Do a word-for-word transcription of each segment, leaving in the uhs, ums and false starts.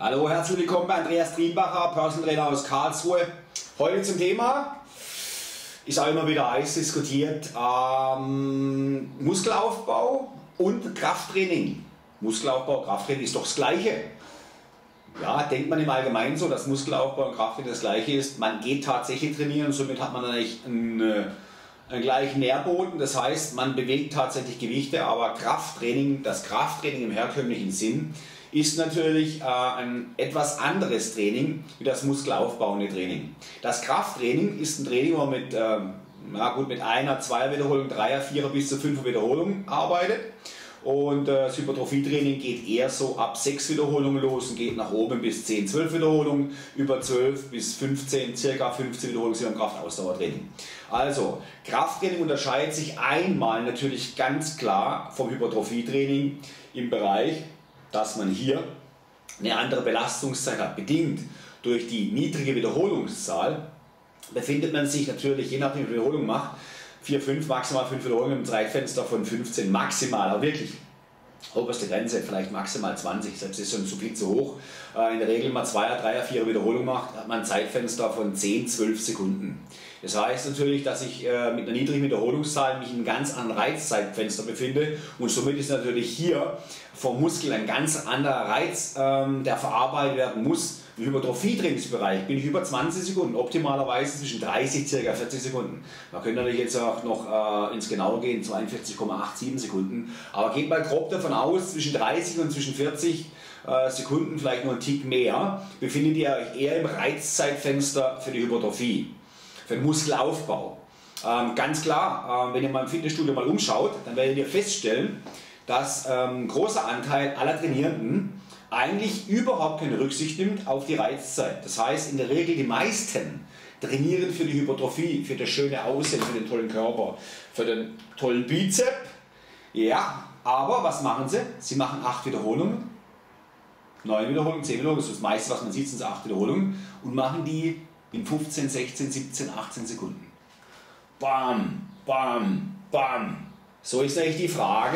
Hallo, herzlich willkommen bei Andreas Triembacher, Personal Trainer aus Karlsruhe. Heute zum Thema, ist auch immer wieder heiß diskutiert, ähm, Muskelaufbau und Krafttraining. Muskelaufbau und Krafttraining ist doch das Gleiche. Ja, denkt man im Allgemeinen so, dass Muskelaufbau und Krafttraining das Gleiche ist. Man geht tatsächlich trainieren und somit hat man eigentlich einen, einen gleichen Nährboden. Das heißt, man bewegt tatsächlich Gewichte, aber Krafttraining, das Krafttraining im herkömmlichen Sinn, ist natürlich äh, ein etwas anderes Training wie das muskelaufbauende Training. Das Krafttraining ist ein Training, wo man mit, äh, na gut, mit einer, zweier Wiederholung, dreier, vierer bis zu fünfer Wiederholungen arbeitet. Und äh, das Hypertrophietraining geht eher so ab sechs Wiederholungen los und geht nach oben bis zehn, zwölf Wiederholungen. Über zwölf bis fünfzehn, circa fünfzehn Wiederholungen sind wir im Kraftausdauertraining. Also, Krafttraining unterscheidet sich einmal natürlich ganz klar vom Hypertrophietraining im Bereich, dass man hier eine andere Belastungszeit hat. Bedingt durch die niedrige Wiederholungszahl befindet man sich natürlich, je nachdem wie viel Wiederholung macht, vier, fünf, maximal fünf Wiederholungen im Zeitfenster von fünfzehn, maximal, aber wirklich oberste Grenze, vielleicht maximal zwanzig, selbst ist schon zu viel zu hoch. In der Regel mal zweier, dreier, vierer Wiederholung macht, hat man ein Zeitfenster von zehn, zwölf Sekunden. Das heißt natürlich, dass ich äh, mit einer niedrigen Wiederholungszahl mich in einem ganz anderen Reizzeitfenster befinde und somit ist natürlich hier vom Muskel ein ganz anderer Reiz, ähm, der verarbeitet werden muss. Im Hypertrophie-Trainingsbereich bin ich über zwanzig Sekunden, optimalerweise zwischen dreißig, ca. vierzig Sekunden. Man könnte natürlich jetzt auch noch äh, ins Genaue gehen, zweiundvierzig Komma siebenundachtzig Sekunden, aber geht mal grob davon aus, zwischen dreißig und zwischen vierzig äh, Sekunden, vielleicht noch einen Tick mehr, befindet ihr euch eher im Reizzeitfenster für die Hypertrophie, für den Muskelaufbau. Ähm, ganz klar, äh, wenn ihr mal im Fitnessstudio mal umschaut, dann werdet ihr feststellen, dass ähm, ein großer Anteil aller Trainierenden eigentlich überhaupt keine Rücksicht nimmt auf die Reizzeit. Das heißt, in der Regel die meisten trainieren für die Hypertrophie, für das schöne Aussehen, für den tollen Körper, für den tollen Bizep. Ja, aber was machen sie? Sie machen acht Wiederholungen, neun Wiederholungen, zehn Wiederholungen, das ist das meiste, was man sieht, sind acht Wiederholungen und machen die in fünfzehn, sechzehn, siebzehn, achtzehn Sekunden. Bam, bam, bam. So ist eigentlich die Frage.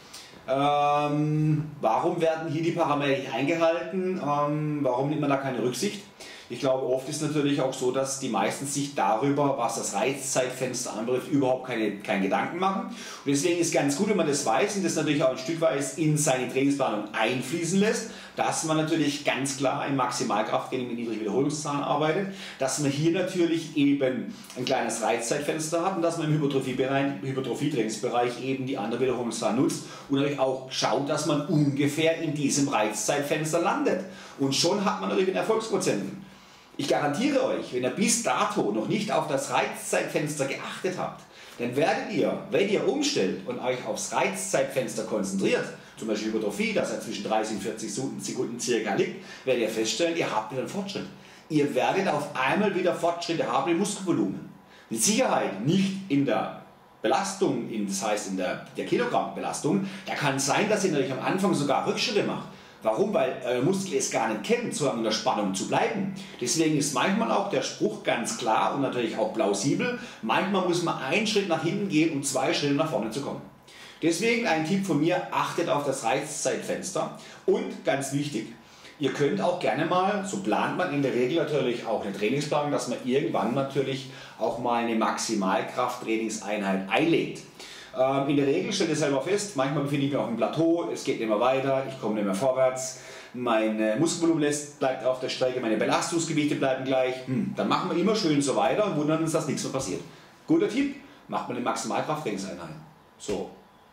Ähm, warum werden hier die Parameter nicht eingehalten? Ähm, warum nimmt man da keine Rücksicht? Ich glaube, oft ist natürlich auch so, dass die meisten sich darüber, was das Reizzeitfenster anbetrifft, überhaupt keine, keine Gedanken machen. Und deswegen ist es ganz gut, wenn man das weiß und das natürlich auch ein Stück weit in seine Trainingsplanung einfließen lässt, dass man natürlich ganz klar im Maximalkrafttraining mit niedrigen Wiederholungszahlen arbeitet, dass man hier natürlich eben ein kleines Reizzeitfenster hat und dass man im Hypertrophie-Bereich, Hypertrophie-Trainingsbereich eben die andere Wiederholungszahl nutzt und natürlich auch schaut, dass man ungefähr in diesem Reizzeitfenster landet. Und schon hat man natürlich den Erfolgsprozenten. Ich garantiere euch, wenn ihr bis dato noch nicht auf das Reizzeitfenster geachtet habt, dann werdet ihr, wenn ihr umstellt und euch aufs Reizzeitfenster konzentriert, zum Beispiel Hypertrophie, das ja zwischen dreißig und vierzig Sekunden circa liegt, werdet ihr feststellen, ihr habt wieder einen Fortschritt. Ihr werdet auf einmal wieder Fortschritte haben im Muskelvolumen. Mit Sicherheit nicht in der Belastung, in, das heißt in der, der Kilogrammbelastung. Da kann es sein, dass ihr natürlich am Anfang sogar Rückschritte macht. Warum? Weil euer Muskel es gar nicht kennt, so in der Spannung zu bleiben. Deswegen ist manchmal auch der Spruch ganz klar und natürlich auch plausibel. Manchmal muss man einen Schritt nach hinten gehen, um zwei Schritte nach vorne zu kommen. Deswegen ein Tipp von mir, achtet auf das Reizzeitfenster. Und ganz wichtig, ihr könnt auch gerne mal, so plant man in der Regel natürlich auch eine Trainingsplanung, dass man irgendwann natürlich auch mal eine Maximalkraft-Trainingseinheit einlegt. In der Regel stellt ihr selber fest, manchmal befinde ich mich auf dem Plateau, es geht nicht mehr weiter, ich komme nicht mehr vorwärts, mein Muskelvolumen bleibt auf der Strecke, meine Belastungsgewichte bleiben gleich. Hm, dann machen wir immer schön so weiter und wundern uns, dass nichts mehr passiert. Guter Tipp, macht man eine Maximalkrafttrainingseinheit. So,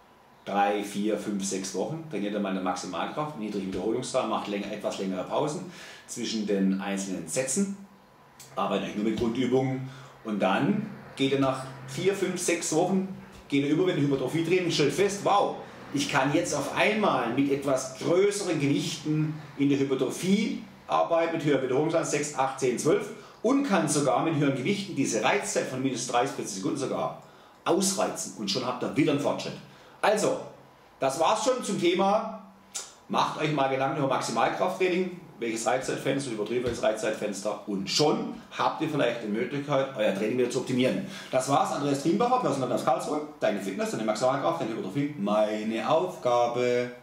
drei, vier, fünf, sechs Wochen, trainiert ihr mal eine Maximalkraft, niedrige Wiederholungszahl, macht länger, etwas längere Pausen zwischen den einzelnen Sätzen, arbeitet nur mit Grundübungen und dann geht ihr nach vier, fünf, sechs Wochen geht er über mit dem Hypertrophie-Training, stellt fest, wow, ich kann jetzt auf einmal mit etwas größeren Gewichten in der Hypertrophie arbeiten, mit höherer Wiederholungszahl, sechs, acht, zehn, zwölf und kann sogar mit höheren Gewichten diese Reizzeit von minus dreißig, vierzig Sekunden sogar ausreizen und schon habt ihr wieder einen Fortschritt. Also, das war's schon zum Thema. Macht euch mal Gedanken über Maximalkrafttraining, welches Reizzeitfenster, übertriebenes Reizzeitfenster und schon habt ihr vielleicht die Möglichkeit, euer Training wieder zu optimieren. Das war's, Andreas Triembacher, Personal Trainer aus Karlsruhe, deine Fitness, deine Maximalkraft, deine Hypertrophie, meine Aufgabe.